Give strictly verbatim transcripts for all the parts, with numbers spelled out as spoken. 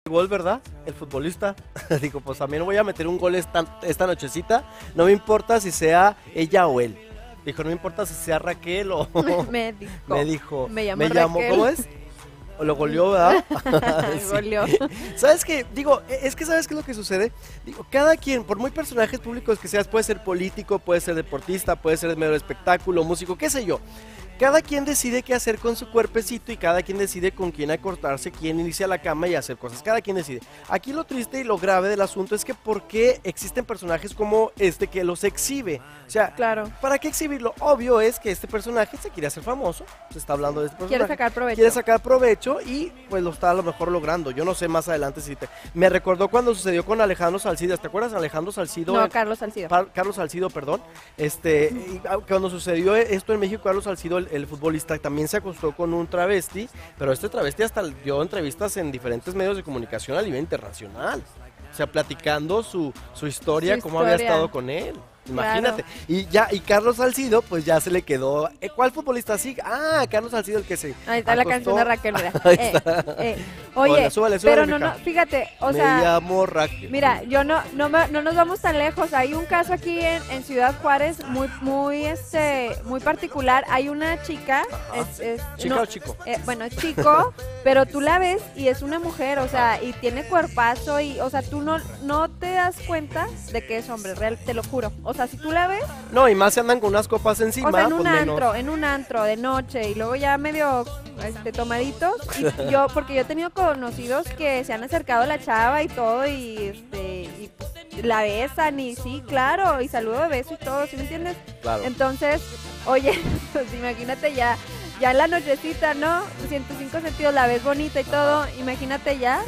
gol, ¿verdad? El futbolista. Digo, pues también voy a meter un gol esta, esta nochecita. No me importa si sea ella o él. Dijo, no me importa si sea Raquel o... Me dijo. Me dijo. Me llamó me llamó, Raquel. ¿cómo es? O lo goleó, ¿verdad? Sí. Goleó. ¿Sabes qué? Digo, es que ¿sabes qué es lo que sucede? Digo, cada quien, por muy personajes públicos que seas, puede ser político, puede ser deportista, puede ser medio de espectáculo, músico, qué sé yo. Cada quien decide qué hacer con su cuerpecito y cada quien decide con quién acostarse, quién irse a la cama y hacer cosas. Cada quien decide. Aquí lo triste y lo grave del asunto es que ¿por qué existen personajes como este que los exhibe? O sea, Claro. ¿para qué exhibirlo? Obvio es que este personaje se quiere hacer famoso, se está hablando de este personaje. Quiere sacar provecho. Quiere sacar provecho y pues lo está a lo mejor logrando. Yo no sé más adelante si te... Me recordó cuando sucedió con Alejandro Salcido. ¿Te acuerdas de Alejandro Salcido? No, Carlos Salcido. Pa- Carlos Salcido, perdón. Este, y, ah, cuando sucedió esto en México, Carlos Salcido, el, el futbolista, también se acostó con un travesti, pero este travesti hasta dio entrevistas en diferentes medios de comunicación a nivel internacional. O sea, platicando su, su historia, Su cómo había historia. estado con él. Imagínate. Claro. Y ya, y Carlos Salcido, pues ya se le quedó. eh, ¿Cuál futbolista sigue? Ah, Carlos Salcido, el que se. Ahí está la acostó. canción de Raquel, mira. Ahí Eh, está. eh. Oye, Hola, súbale, súbale, pero no, mija. no, fíjate, o Me sea, llamo Raquel. mira, yo no, no, me- no nos vamos tan lejos. Hay un caso aquí en, en Ciudad Juárez muy, muy, este, muy particular. Hay una chica, Ajá. es, es- ¿Chica no, o chico? eh, bueno, es chico, pero tú la ves y es una mujer, o sea, y tiene cuerpazo y, o sea, tú no, no te das cuenta de que es hombre, real, te lo juro. O sea, si tú la ves, No, y más se andan con unas copas encima. o sea, en un pues menos. antro, en un antro de noche y luego ya medio este, tomaditos. Y yo, porque yo he tenido conocidos que se han acercado a la chava y todo y, este, y pues, la besan y sí, claro, y saludo de beso y todo, ¿sí me entiendes? Claro. Entonces, oye, pues imagínate ya, ya en la nochecita, ¿no? ciento cinco sentidos, la ves bonita y todo, imagínate ya.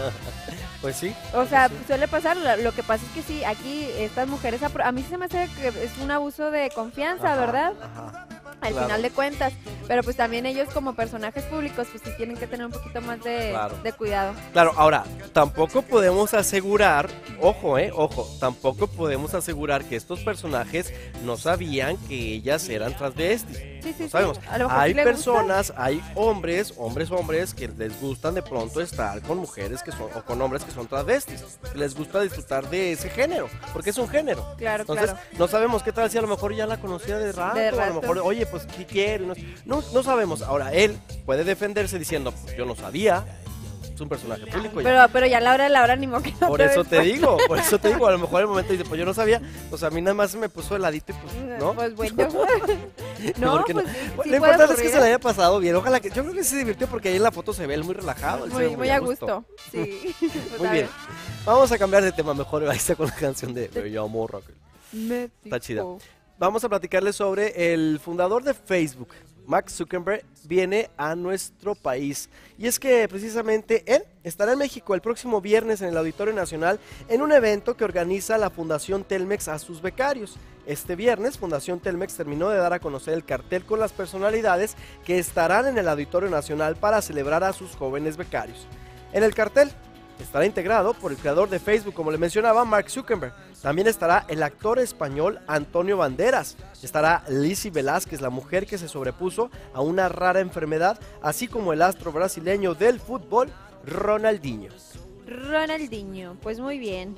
Pues sí. O sea, suele pasar, lo, lo que pasa es que sí, aquí estas mujeres, apro- a mí se me hace que es un abuso de confianza, Ajá, ¿verdad? Ajá. Al Claro. final de cuentas, pero pues también ellos como personajes públicos pues sí tienen que tener un poquito más de, Claro. de cuidado. Claro, ahora, tampoco podemos asegurar, ojo, eh, ojo, tampoco podemos asegurar que estos personajes no sabían que ellas eran transvestis. Sí, sí, No sabemos. sí. A lo mejor Hay sí le gusta. personas, hay hombres, hombres, hombres que les gustan de pronto estar con mujeres que son, o con hombres que son transvestis. Que les gusta disfrutar de ese género, porque es un género. Claro, Entonces, claro. no sabemos qué tal si a lo mejor ya la conocía de rato, De a lo rato. mejor, oye, pues, ¿qué quiere? No, no, no sabemos. Ahora, él puede defenderse diciendo, pues, yo no sabía, es un personaje público. ya. Pero, pero ya a la hora de la hora ni modo que no Por te eso ves, te pues. digo, por eso te digo, a lo mejor en el momento dice, pues yo no sabía, pues a mí nada más se me puso heladito y pues, ¿no? Pues bueno. No, Porque pues no. sí, sí Lo puede importante es que ocurrir. se le haya pasado bien, ojalá que, yo creo que se divirtió porque ahí en la foto se ve él muy relajado, él se ve Muy, muy a gusto. Sí. Muy Pues, a bien, vamos a cambiar de tema mejor, ahí está con la canción de Me llamo Raquel. ver. Está chida. México. Vamos a platicarles sobre el fundador de Facebook, Mark Zuckerberg, viene a nuestro país. Y es que precisamente él estará en México el próximo viernes en el Auditorio Nacional en un evento que organiza la Fundación Telmex a sus becarios. Este viernes, Fundación Telmex terminó de dar a conocer el cartel con las personalidades que estarán en el Auditorio Nacional para celebrar a sus jóvenes becarios. En el cartel estará integrado por el creador de Facebook, como le mencionaba, Mark Zuckerberg. También estará el actor español Antonio Banderas. Estará Lizzy Velázquez, la mujer que se sobrepuso a una rara enfermedad, así como el astro brasileño del fútbol, Ronaldinho. Ronaldinho, pues muy bien.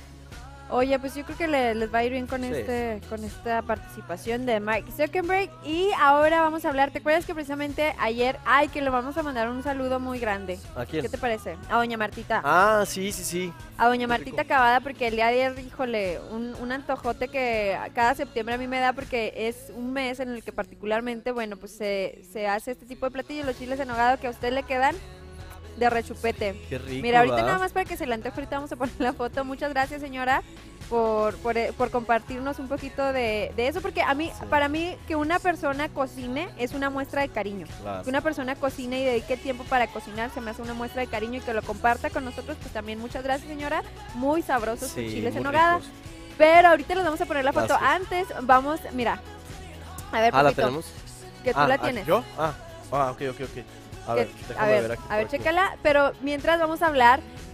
Oye, pues yo creo que le- les va a ir bien con Sí. este, con esta participación de Mark Zuckerberg. Y ahora vamos a hablar, ¿te acuerdas que precisamente ayer, ay, que le vamos a mandar un saludo muy grande? ¿A quién? ¿Qué te parece? A doña Martita. Ah, sí, sí, sí. A doña qué Martita rico. Cavada, porque el día de ayer, híjole, un, un antojote que cada septiembre a mí me da, porque es un mes en el que particularmente, bueno, pues se, se hace este tipo de platillos, los chiles en nogada que a usted le quedan de rechupete. Qué rico. Mira, ahorita ¿verdad? nada más para que se la antoje, ahorita vamos a poner la foto. Muchas gracias, señora, por, por, eh, por compartirnos un poquito de, de eso, porque a mí, Sí. para mí, que una persona cocine es una muestra de cariño. Claro. Que una persona cocine y dedique tiempo para cocinar se me hace una muestra de cariño, y que lo comparta con nosotros, pues también muchas gracias, señora. Muy sabrosos sus Sí, chiles en muy nogada. ricos. Pero ahorita les vamos a poner la foto. Gracias. Antes, vamos, mira. A ver, Ah, la Pepito, tenemos. que tú Ah, la ah, tienes. ¿Yo? Ah, ah, ok, ok, ok. A ver, Que- déjame a ver, ver aquí. a ver, por aquí. chécala, pero mientras vamos a hablar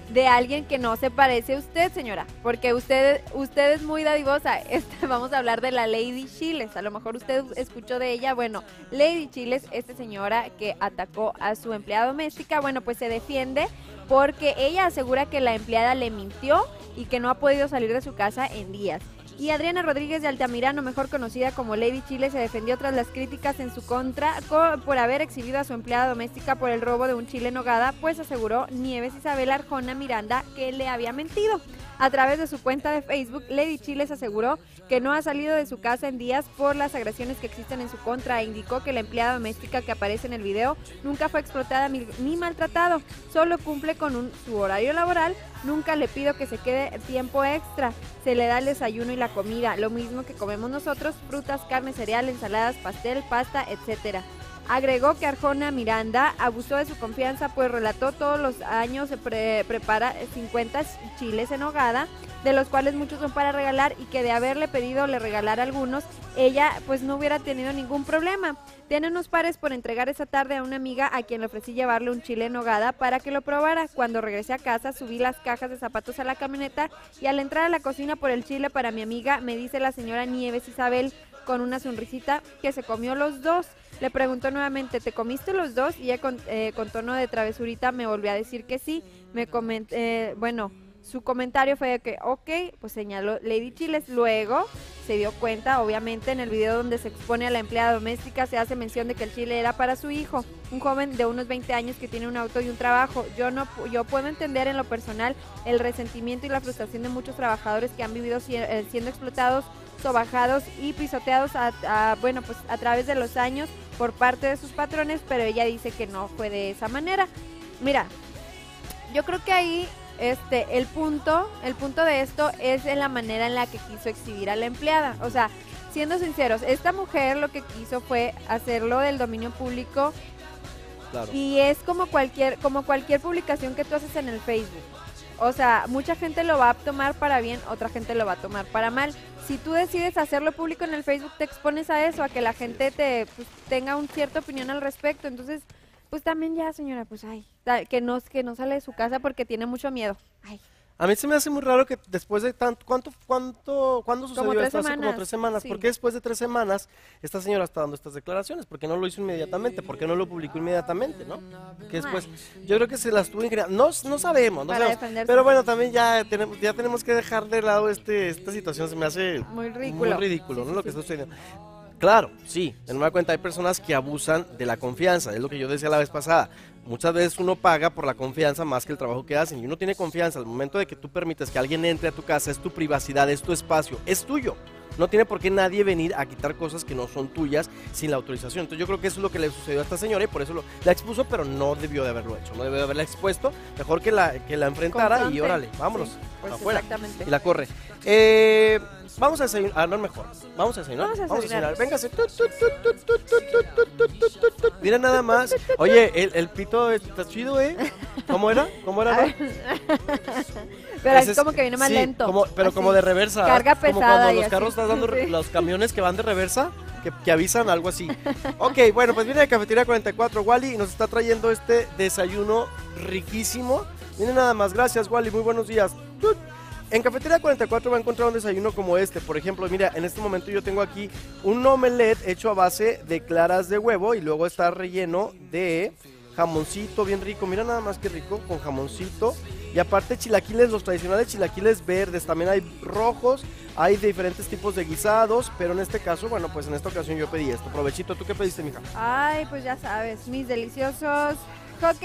de alguien que no se parece a usted, señora, porque usted, usted es muy dadivosa. Este, vamos a hablar de la Lady Chiles, a lo mejor usted escuchó de ella. Bueno, Lady Chiles, esta señora que atacó a su empleada doméstica, bueno, pues se defiende porque ella asegura que la empleada le mintió y que no ha podido salir de su casa en días. Y Adriana Rodríguez de Altamirano, mejor conocida como Lady Chile, se defendió tras las críticas en su contra por haber exhibido a su empleada doméstica por el robo de un chile en nogada, pues aseguró Nieves Isabel Arjona Miranda que le había mentido. A través de su cuenta de Facebook, Lady Chiles aseguró que no ha salido de su casa en días por las agresiones que existen en su contra e indicó que la empleada doméstica que aparece en el video nunca fue explotada ni, ni maltratado, solo cumple con un, su horario laboral, nunca le pido que se quede tiempo extra, se le da el desayuno y la comida, lo mismo que comemos nosotros, frutas, carne, cereal, ensaladas, pastel, pasta, etcétera. Agregó que Arjona Miranda abusó de su confianza, pues relató todos los años se pre prepara cincuenta chiles en nogada, de los cuales muchos son para regalar y que de haberle pedido le regalara algunos, ella pues no hubiera tenido ningún problema. Tiene unos pares por entregar esa tarde a una amiga a quien le ofrecí llevarle un chile en nogada para que lo probara. Cuando regresé a casa subí las cajas de zapatos a la camioneta y al entrar a la cocina por el chile para mi amiga me dice la señora Nieves Isabel con una sonrisita que se comió los dos. Le preguntó nuevamente, ¿te comiste los dos? Y ella con, eh, con tono de travesurita me volvió a decir que sí. Me comenté, eh, bueno, su comentario fue de que, ok, pues señaló Lady Chiles. Luego se dio cuenta, obviamente, en el video donde se expone a la empleada doméstica, se hace mención de que el chile era para su hijo, un joven de unos veinte años que tiene un auto y un trabajo. Yo no, yo puedo entender en lo personal el resentimiento y la frustración de muchos trabajadores que han vivido si, eh, siendo explotados, sobajados y pisoteados a, a, bueno, pues a través de los años por parte de sus patrones, pero ella dice que no fue de esa manera. Mira, yo creo que ahí este el punto, el punto de esto es en la manera en la que quiso exhibir a la empleada. O sea, siendo sinceros, esta mujer lo que quiso fue hacerlo del dominio público. Claro. Y es como cualquier, como cualquier publicación que tú haces en el Facebook. O sea, mucha gente lo va a tomar para bien, otra gente lo va a tomar para mal. Si tú decides hacerlo público en el Facebook, te expones a eso, a que la gente te pues, tenga una cierta opinión al respecto. Entonces, pues también ya, señora, pues ay, que no, que no sale de su casa porque tiene mucho miedo. Ay. A mí se me hace muy raro que después de tanto, ¿cuánto, cuánto, cuándo sucedió como esto? Hace como tres semanas. Sí. ¿Por qué después de tres semanas esta señora está dando estas declaraciones? ¿Por qué no lo hizo inmediatamente? ¿Por qué no lo publicó inmediatamente, no? Que después, yo creo que se las tuvo ingeniando. No, no sabemos, no sabemos. Pero bueno, también ya tenemos, ya tenemos que dejar de lado este, esta situación, se me hace muy ridículo, muy ridículo, ¿no? Lo que está sucediendo. Claro, sí, en una cuenta hay personas que abusan de la confianza, es lo que yo decía la vez pasada. Muchas veces uno paga por la confianza más que el trabajo que hacen y uno tiene confianza. Al momento de que tú permites que alguien entre a tu casa, es tu privacidad, es tu espacio, es tuyo. No tiene por qué nadie venir a quitar cosas que no son tuyas sin la autorización. Entonces yo creo que eso es lo que le sucedió a esta señora y por eso lo, la expuso, pero no debió de haberlo hecho, no debió de haberla expuesto. Mejor que la, que la enfrentara Confronte. Y órale, vámonos, sí, pues afuera. Exactamente. Y la corre. Eh... Vamos a desayunar, ah, no mejor, vamos a desayunar, vamos a desayunar, véngase. Mira nada más, oye, el, el pito está chido, ¿eh? ¿Cómo era? ¿Cómo era? ¿No? Pero es como que viene más sí, lento. Como, pero así, como de reversa. Carga pesada. Como cuando los así. carros están dando, sí. los camiones que van de reversa, que, que avisan algo así. Ok, bueno, pues viene de Cafetería cuarenta y cuatro, Wally, y nos está trayendo este desayuno riquísimo. Viene nada más, gracias, Wally, muy buenos días. En Cafetería cuarenta y cuatro va a encontrar un desayuno como este. Por ejemplo, mira, en este momento yo tengo aquí un omelette hecho a base de claras de huevo y luego está relleno de jamoncito bien rico. Mira nada más que rico, con jamoncito. Y aparte chilaquiles, los tradicionales chilaquiles verdes. También hay rojos, hay de diferentes tipos de guisados. Pero en este caso, bueno, pues en esta ocasión yo pedí esto. Provechito, ¿tú qué pediste, mija? Ay, pues ya sabes, mis deliciosos hotcakes.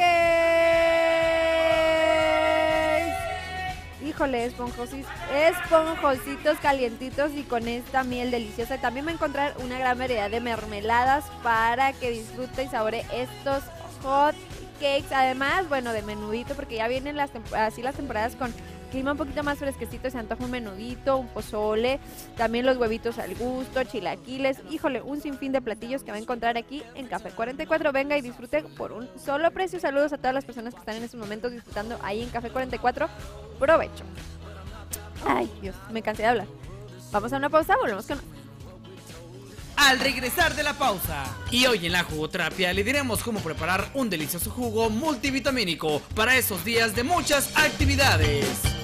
Híjole, esponjositos, esponjositos calientitos y con esta miel deliciosa. También va a encontrar una gran variedad de mermeladas para que disfrute y saboree estos hot cakes. Además, bueno, de menudito, porque ya vienen las así las temporadas con clima un poquito más fresquecito, se antoja un menudito, un pozole, también los huevitos al gusto, chilaquiles, híjole, un sinfín de platillos que va a encontrar aquí en Café cuarenta y cuatro. Venga y disfrute por un solo precio. Saludos a todas las personas que están en estos momentos disfrutando ahí en Café cuarenta y cuatro. Provecho. Ay, Dios, me cansé de hablar. Vamos a una pausa, volvemos con... al regresar de la pausa. Y hoy en la jugoterapia le diremos cómo preparar un delicioso jugo multivitamínico para esos días de muchas actividades.